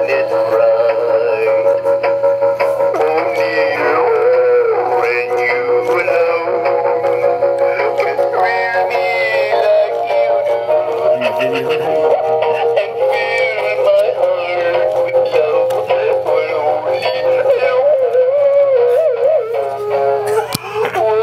it right. Only you and you alone can thrill me like you do. And fill my heart with love. Well, only you.